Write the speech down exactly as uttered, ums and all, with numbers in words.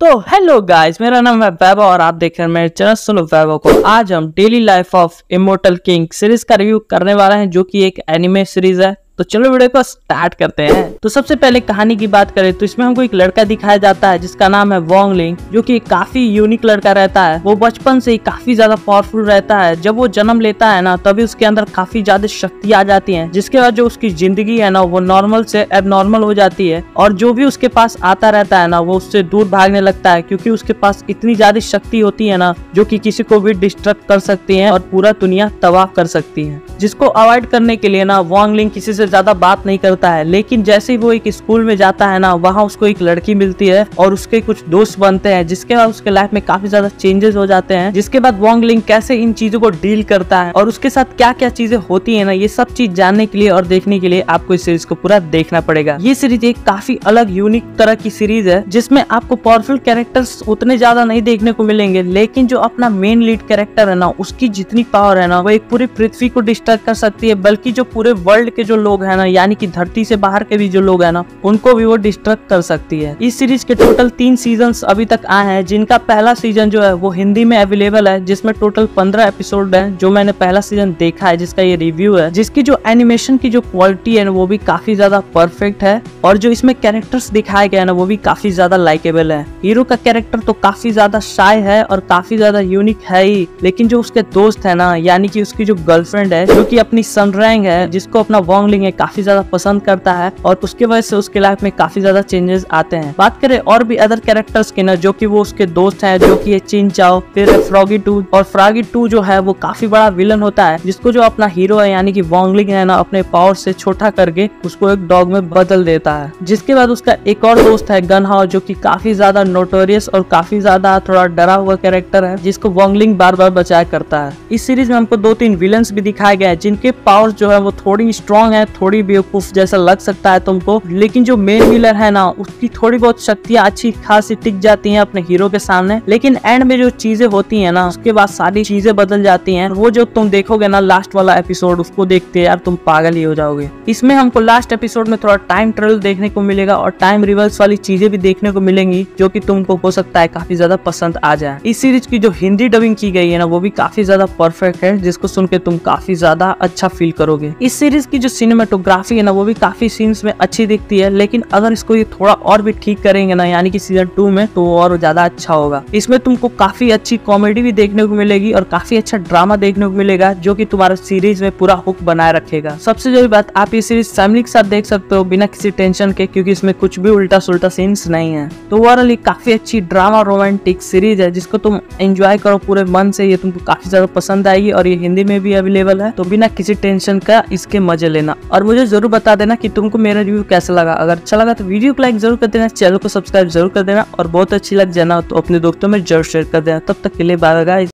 तो hello guys, मेरा नाम है वैभव और आप देख रहे हैं मेरे चैनल सुनो वैभव को। आज हम daily life of immortal king series का रिव्यू करने वाले हैं, जो कि एक एनिमे सीरीज है। तो चलो वीडियो को स्टार्ट करते हैं। तो सबसे पहले कहानी की बात करें तो इसमें हमको एक लड़का दिखाया जाता है जिसका नाम है वोंग लिंग, जो कि काफी यूनिक लड़का रहता है। वो बचपन से ही काफी ज्यादा पावरफुल रहता है। जब वो जन्म लेता है ना, तभी उसके अंदर काफी ज्यादा शक्ति आ जाती है, जिसके बाद जो उसकी जिंदगी है ना, वो नॉर्मल से एबनॉर्मल हो जाती है। और जो भी उसके पास आता रहता है ना, वो उससे दूर भागने लगता है, क्योंकि उसके पास इतनी ज्यादा शक्ति होती है ना, जो कि किसी को भी डिस्ट्रक्ट कर सकती है और पूरा दुनिया तबाह कर सकती है। जिसको अवॉइड करने के लिए ना वोंग लिंग किसी से ज्यादा बात नहीं करता है। लेकिन जैसे ही वो एक स्कूल में जाता है ना, वहाँ उसको एक लड़की मिलती है और उसके कुछ दोस्त बनते हैं, जिसके बाद उसके लाइफ में काफी ज्यादा चेंजेस हो जाते हैं। जिसके बाद वोंग लिंग कैसे इन चीजों को डील करता है और उसके साथ क्या क्या चीजें होती है ना, ये सब चीज जानने के लिए और देखने के लिए आपको इस सीरीज को पूरा देखना पड़ेगा। ये सीरीज एक काफी अलग यूनिक तरह की सीरीज है, जिसमें आपको पावरफुल कैरेक्टर्स उतने ज्यादा नहीं देखने को मिलेंगे, लेकिन जो अपना मेन लीड कैरेक्टर है ना, उसकी जितनी पावर है ना, वो एक पूरी पृथ्वी को डिस्ट्रॉय कर सकती है। बल्कि जो पूरे वर्ल्ड के जो लोग हैं ना, यानी कि धरती से बाहर के भी जो लोग हैं ना, उनको भी वो डिस्ट्रॉय कर सकती है। इस सीरीज के टोटल तीन सीजन्स अभी तक आए हैं, जिनका पहला सीजन जो है वो हिंदी में अवेलेबल है, जिसमें टोटल पंद्रह एपिसोड है, जो मैंने पहला सीजन देखा है, जिसका ये रिव्यू है। जिसकी जो एनिमेशन की जो क्वालिटी है वो भी काफी ज्यादा परफेक्ट है, और जो इसमें कैरेक्टर्स दिखाए गए ना, वो भी काफी ज्यादा लाइकेबल है। हीरो का कैरेक्टर तो काफी ज्यादा शाय है और काफी ज्यादा यूनिक है ही, लेकिन जो उसके दोस्त है ना, यानी कि उसकी जो गर्लफ्रेंड है, जो कि अपनी सनरैंग है, जिसको अपना वोंग लिंग काफी ज्यादा पसंद करता है, और उसके वजह से उसके लाइफ में काफी ज्यादा चेंजेस आते हैं। बात करें और भी अदर कैरेक्टर्स की ना, जो कि वो उसके दोस्त हैं, जो कि चिन चाओ, फिर फ्रॉगी टू, और फ्रॉगी टू जो है वो काफी बड़ा विलन होता है, जिसको जो अपना हीरो है यानी कि वोंग लिंग है ना, अपने पावर से छोटा करके उसको एक डॉग में बदल देता है। जिसके बाद उसका एक और दोस्त है गन हाओ, जो कि काफी ज्यादा नोटोरियस और काफी ज्यादा थोड़ा डरा हुआ कैरेक्टर है, जिसको वोंग लिंग बार बार बचाया करता है। इस सीरीज में हमको दो तीन विलन्स भी दिखाए गए हैं, जिनके पावर जो है वो थोड़ी स्ट्रॉन्ग है, थोड़ी बेवकूफ जैसा लग सकता है तुमको, लेकिन जो मेन विलन है ना, उसकी थोड़ी बहुत शक्तियां अच्छी खासी टिक जाती हैं अपने हीरो के सामने। लेकिन एंड में जो चीजें होती हैं ना, उसके बाद सारी चीजें बदल जाती हैं। वो जो तुम देखोगे ना लास्ट वाला एपिसोड, उसको देखते यार तुम पागल ही हो जाओगे। इसमें हमको लास्ट एपिसोड में थोड़ा टाइम ट्रेवल देखने को मिलेगा और टाइम रिवर्स वाली चीजें भी देखने को मिलेंगी, जो कि तुमको हो सकता है काफी ज्यादा पसंद आ जाए। इस सीरीज की जो हिंदी डबिंग की गई है ना, वो भी काफी ज्यादा परफेक्ट है, जिसको सुन के तुम काफी ज्यादा अच्छा फील करोगे। इस सीरीज की जो सिनेमेटोग्राफी है ना, वो भी काफी सीन्स में अच्छी दिखती है, लेकिन अगर इसको ये थोड़ा और भी ठीक करेंगे ना, यानी कि सीजन टू में, तो और ज्यादा अच्छा होगा। इसमें तुमको काफी अच्छी कॉमेडी भी देखने को मिलेगी और काफी अच्छा ड्रामा देखने को मिलेगा, जो कि तुम्हारा सीरीज में पूरा हुक बनाए रखेगा। सबसे जरूरी बात, आप ये सीरीज फैमिली के साथ देख सकते हो बिना किसी टेंशन के, क्योंकि इसमें कुछ भी उल्टा सुल्टा सीन्स नहीं है। तो ओवरऑल काफी अच्छी ड्रामा रोमांटिक सीरीज है, जिसको तुम एंजॉय करो पूरे मन से। ये तुमको काफी ज्यादा पसंद आएगी और ये हिंदी में भी अवेलेबल है, तो बिना किसी टेंशन का इसके मजे लेना। और मुझे जरूर बता देना कि तुमको मेरा रिव्यू कैसा लगा। अगर अच्छा लगा तो वीडियो को लाइक जरूर कर देना, चैनल को सब्सक्राइब जरूर कर देना, और बहुत अच्छी लग जाना तो अपने दोस्तों में जरूर शेयर कर देना। तब तक के लिए बाय बाय गाइस।